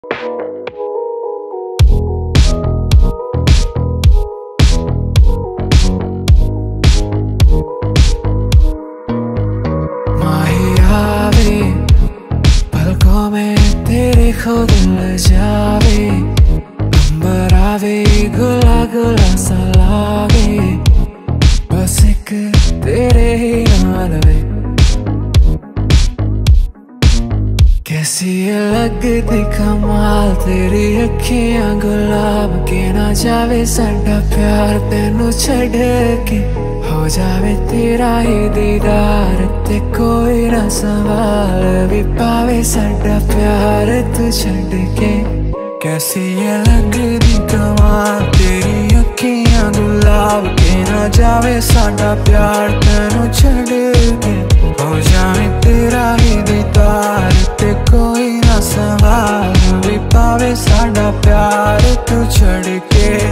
माहियावे पलकों में तेरे खुद ल जावे, अंबर आवे गुला गुला सा लागे, बस एक तेरे ही नाल वे। कैसी ये लगदी कमाल तेरी अखियां गुलाब के, ना जावे साडा प्यार तेनू छड़ के, हो जावे तेरा ही दीदार ते कोई ना सवाल भी पावे साडा प्यार तू छड़ के। कैसी ये लगदी कमाल तेरी अखियां गुलाब के, ना जावे साडा प्यार तेनू छड़ के, हो जावे तेरा ही दीदार ते कोई ना सवाल भी पावे साडा प्यार तू छड़ के।